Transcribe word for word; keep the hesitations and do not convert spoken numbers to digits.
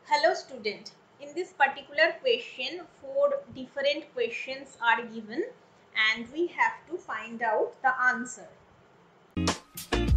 Hello student, in this particular question four different questions are given and we have to find out the answer.